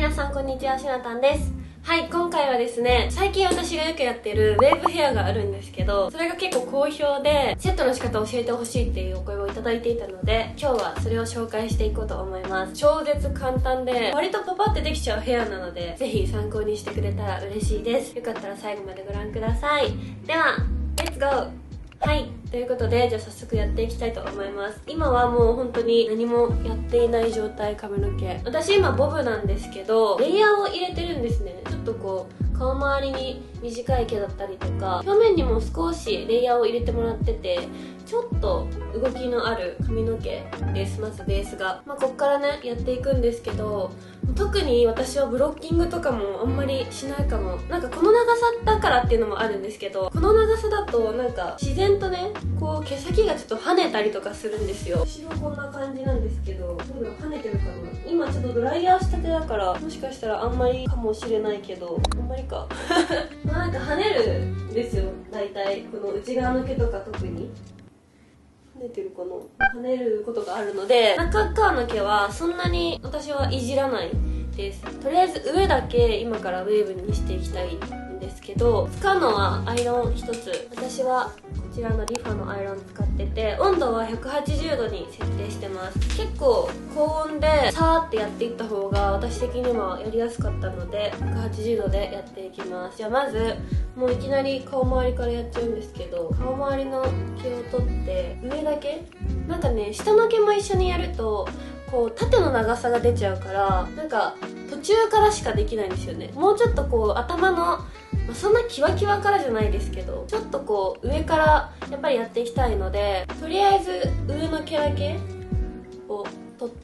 皆さんこんにちは、しなたんです。はい、今回はですね、最近私がよくやってるウェーブヘアがあるんですけど、それが結構好評で、セットの仕方を教えてほしいっていうお声をいただいていたので、今日はそれを紹介していこうと思います。超絶簡単で、割とパパってできちゃうヘアなので、ぜひ参考にしてくれたら嬉しいです。よかったら最後までご覧ください。では、レッツゴー。はい、ということで、じゃあ早速やっていきたいと思います。今はもう本当に何もやっていない状態、髪の毛。私今ボブなんですけど、レイヤーを入れてるんですね。ちょっとこう顔周りに短い毛だったりとか、表面にも少しレイヤーを入れてもらってて、ちょっと動きのある髪の毛です。まずベースが、こっからねやっていくんですけど、特に私はブロッキングとかもあんまりしないかも。なんかこの長さだからっていうのもあるんですけど、この長さだとなんか自然とね、こう毛先がちょっと跳ねたりとかするんですよ。後ろこんな感じなんですけど、どうだろう、跳ねてるかな。今ちょっとドライヤーしたてだから、もしかしたらあんまりかもしれないけど、あんまりかなんか跳ねるんですよ、大体この内側の毛とか特に。跳ねてるかな、跳ねることがあるので、中側の毛はそんなに私はいじらないです。とりあえず上だけ今からウェーブにしていきたいんですけど、使うのはアイロン1つ。私はこちらのリファのアイロン使ってて、温度は180度に設定してます。結構高温でサーってやっていった方が私的にはやりやすかったので、180度でやっていきます。じゃあまずもういきなり顔周りからやっちゃうんですけど、顔周りの毛を取って上だけ、なんかね、下の毛も一緒にやるとこう縦の長さが出ちゃうから、なんか途中からしかできないんですよね。もうちょっとこう頭の、そんなキワキワからじゃないですけど、ちょっとこう上からやっぱりやっていきたいので、とりあえず上の毛だけを取って、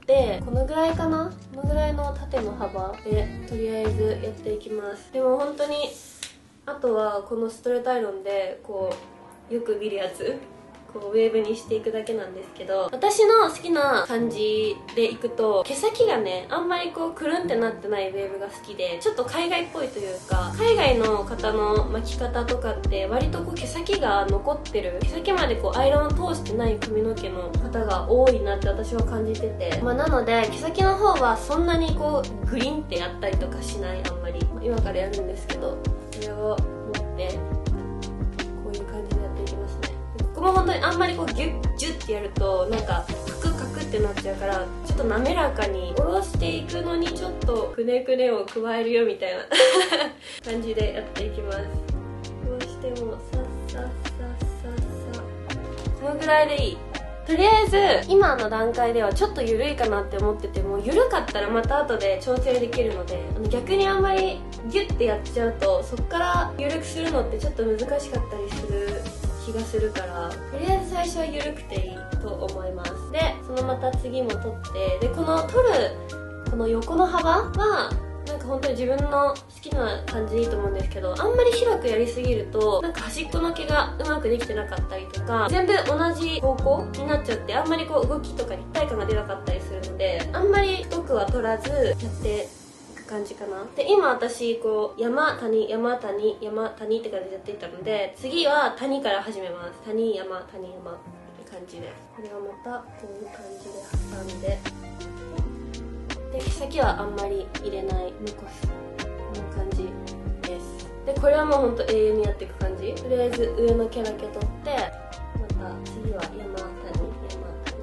このぐらいかな、このぐらいの縦の幅でとりあえずやっていきます。でも本当にあとはこのストレートアイロンでこうよく見るやつ、こうウェーブにしていくだけなんですけど、私の好きな感じでいくと、毛先がねあんまりこうくるんってなってないウェーブが好きで、ちょっと海外っぽいというか、海外の方の巻き方とかって割とこう毛先が残ってる、毛先までこうアイロンを通してない髪の毛の方が多いなって私は感じてて、なので毛先の方はそんなにこうグリンってやったりとかしない。あんまり、今からやるんですけど、これを持ってこういう感じでやっていきますね。ここも本当にあんまりこうギュッジュッてやるとなんかカクカクってなっちゃうから、ちょっと滑らかに下ろしていくのにちょっとくねくねを加えるよみたいな感じでやっていきます。こうしてもさっさっさっさっさ、このぐらいでいい。とりあえず今の段階ではちょっと緩いかなって思ってても、緩かったらまた後で調整できるので、逆にあんまりギュッてやっちゃうと、そっから緩くするのってちょっと難しかったりする気がするから、とりあえず最初は緩くていいと思います。でそのまた次も取って、でこの取るこの横の幅はなんか本当に自分の好きな感じでいいと思うんですけど、あんまり広くやりすぎるとなんか端っこの毛がうまくできてなかったりとか、全部同じ方向になっちゃって、あんまりこう動きとか立体感が出なかったりするので、あんまり太くは取らずやって感じかな。で今私こう山谷山谷山谷って感じでやっていったので、次は谷から始めます。谷山谷山って感じで、これはまたこういう感じで挟んで、で毛先はあんまり入れない、残す、こんな感じです。でこれはもうほんと永遠にやっていく感じ。とりあえず上の毛だけ取って、また次は山谷山谷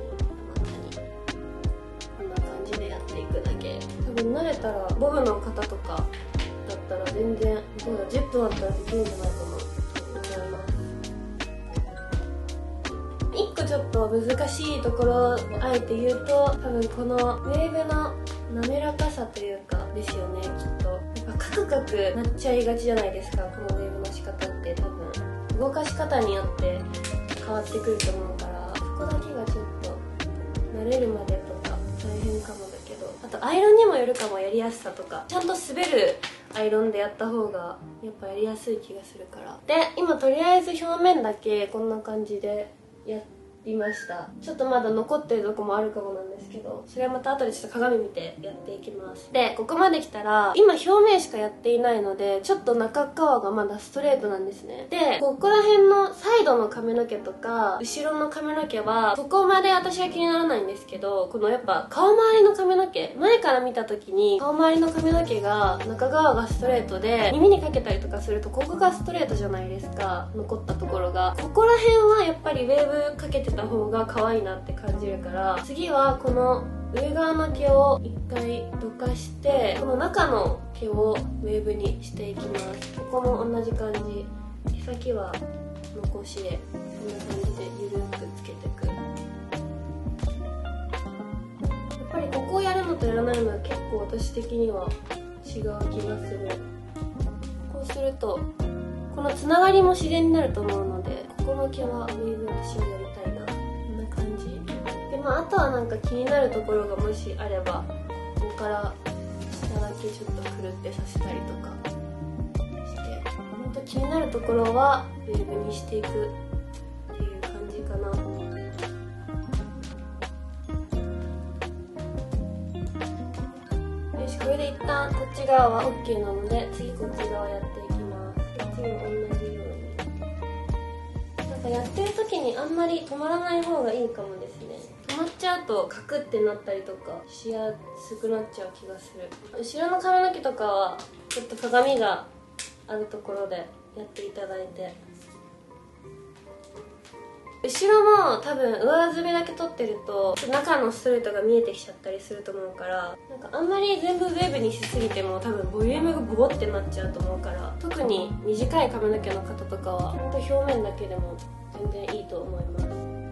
こんな感じでやっていくだけ。多分慣れたらボブの方とかだったら全然どうだ、10分あったらできるんじゃないかなと思います。1個ちょっと難しいところをあえて言うと、多分このウェーブの滑らかさというかですよね、きっと。やっぱカクカクなっちゃいがちじゃないですか、このウェーブの仕方って。多分動かし方によって変わってくると思うから、そこだけがちょっと慣れるまでとか大変かもだけど、あとアイロンにもよるかも、やりやすさとか。ちゃんと滑るアイロンでやった方がやっぱやりやすい気がするから。で今とりあえず表面だけこんな感じでやっりました。ちょっとまだ残ってるとこもあるかもなんですけど、それはまた後でちょっと鏡見てやっていきます。で、ここまで来たら今表面しかやっていないので、ちょっと中側がまだストレートなんですね。で、ここら辺のサイドの髪の毛とか後ろの髪の毛はそこまで私は気にならないんですけど、このやっぱ顔周りの髪の毛、前から見た時に顔周りの髪の毛が中側がストレートで、耳にかけたりとかするとここがストレートじゃないですか、残ったところが。ここら辺はやっぱりウェーブかけてた方が可愛いなって感じるから、次はこの上側の毛を一回どかして、この中の毛をウェーブにしていきます。ここも同じ感じ、毛先は残しでこんな感じでゆるくつけていく。やっぱりここをやるのとやらないのは結構私的には違う気がする。こうするとこのつながりも自然になると思うので、ここの毛はウェーブ私はやりたいな。こんな感じで、あとはなんか気になるところがもしあれば、ここから下だけちょっとくるってさせたりとかして、ほんと気になるところはウェーブにしていくっていう感じかな。よし、これで一旦こっち側は OK なので、次こっち側やっていきます。次も同じように。なんかやってる時にあんまり止まらない方がいいかもですね。止まっちゃうとカクってなったりとかしやすくなっちゃう気がする。後ろの髪の毛とかはちょっと鏡があるところでやっていただいて、後ろも多分上爪だけ取ってると中のストレートが見えてきちゃったりすると思うから、なんかあんまり全部ウェーブにしすぎても多分ボリュームがボコってなっちゃうと思うから、特に短い髪の毛の方とかはほんと表面だけでも全然いいと思います。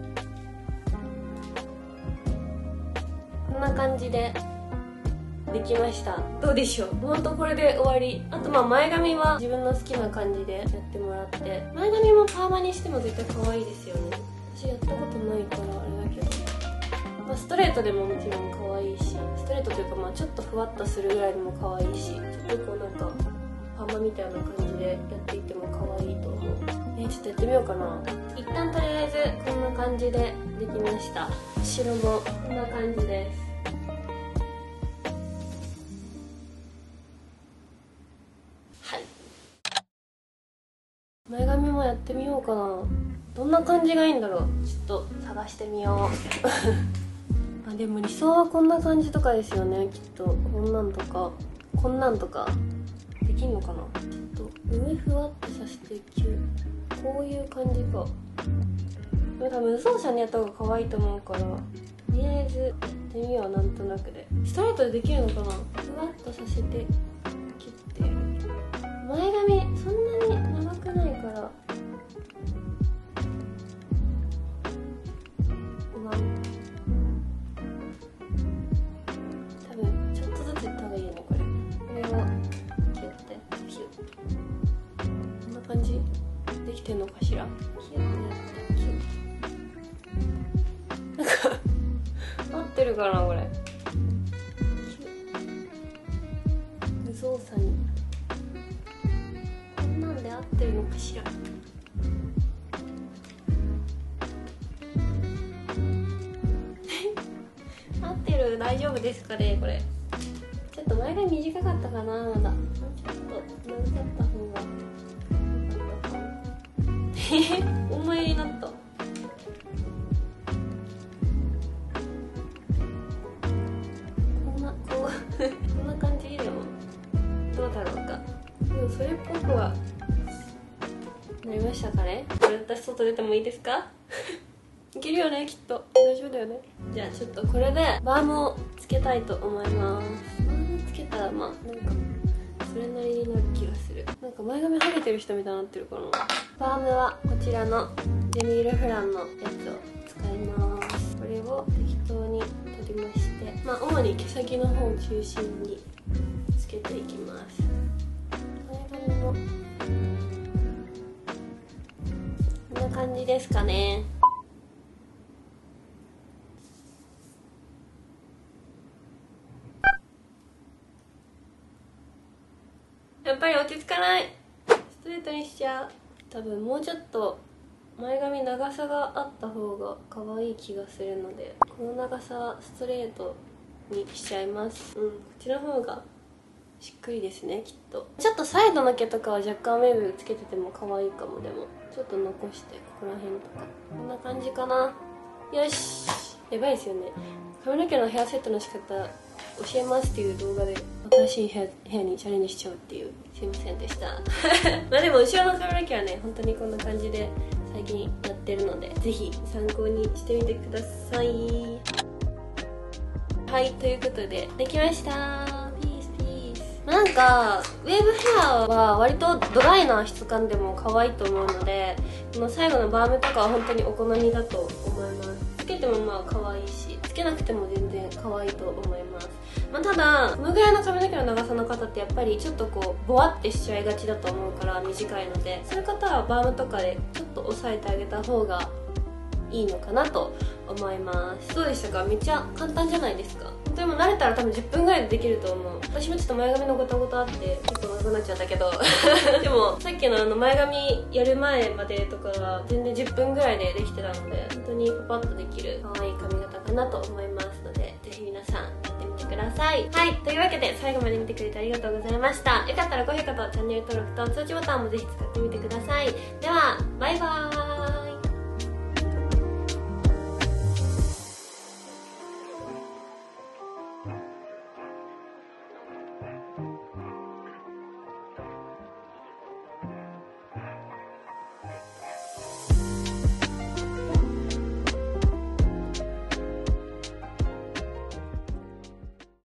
こんな感じでできました。どうでしょう。ほんとこれで終わり。あと前髪は自分の好きな感じでやってもらって、前髪もパーマにしても絶対可愛いですよね。私やったことないからあれだけど、ストレートでももちろん可愛いし、ストレートというかちょっとふわっとするぐらいでも可愛いし、ちょっとこうなんかパーマみたいな感じでやっていっても可愛いと思う。ちょっとやってみようかな。一旦とりあえずこんな感じでできました。後ろもこんな感じです。はい、前髪もやってみようかな。どんな感じがいいんだろう。ちょっと探してみようでも理想はこんな感じとかですよね、きっと。こんなんとかこんなんとかできんのかな。ちょっと上ふわってさせてこういう感じか。でも多分無造作にやった方が可愛いと思うから、とりあえずやってみよう。なんとなくでストレートでできるのかな。ふわっとさせて切ってやる。前髪そんなに長くないから多分ちょっとずついった方がいいよね。これをキュッてキュッ、こんな感じできてんのかしら。キュッてやってキュッ、なんか合ってるかなこれ。キュッ、無造作にこんなんで合ってるのかしら。合ってる？大丈夫ですかねこれ。ちょっと前髪短かったかな。まだちょっと長かった方が良かったかな。お前になった。こんな感じでもどうだろうか。でもそれっぽくはなりましたかね。これ私外出てもいいですか？いけるよねきっと。大丈夫だよね。じゃあちょっとこれでバームをつけたいと思います。バームつけたらなんかそれなりになる気がする。なんか前髪ハゲてる人みたいになってるかな。バームはこちらのジェミール・フランのやつを使います。これを適当に取りまして、主に毛先の方を中心につけていきます。前髪もこんな感じですかね。やっぱり落ち着かない。ストレートにしちゃう。多分もうちょっと前髪長さがあった方が可愛い気がするので、この長さストレートにしちゃいます。こっちの方がしっくりですね、きっと。ちょっとサイドの毛とかは若干ウェーブつけてても可愛いかも。でもちょっと残してここら辺とかこんな感じかな。よし、やばいですよね。髪の毛のヘアセットの仕方教えますっていう動画で新しいヘアにチャレンジしちゃうっていう、すいませんでしたまあでも後ろの髪の毛はね、本当にこんな感じで最近やってるので、ぜひ参考にしてみてください。はい、ということでできました。ピースピース。なんかウェーブヘアは割とドライな質感でも可愛いと思うので、この最後のバームとかは本当にお好みだと思います。つけてもまあ可愛いし、つけなくても全然可愛いと思います。まあ、ただこのぐらいの髪の毛の長さの方ってやっぱりちょっとこうボワってしちゃいがちだと思うから、短いので、そういう方はバームとかでちょっと押さえてあげた方がいいのかなと思います。どうでしたか？めっちゃ簡単じゃないですか。本当にもう慣れたら多分10分ぐらいでできると思う。私もちょっと前髪のゴタゴタあって結構長くなっちゃったけどでもさっきの前髪やる前までとかは全然10分ぐらいでできてたので、本当にパパッとできる可愛い髪型かなと思いますので、ぜひ皆さんやってみてください。はい、というわけで最後まで見てくれてありがとうございました。よかったら高評価とチャンネル登録と通知ボタンもぜひ使ってみてください。ではバイバーイ。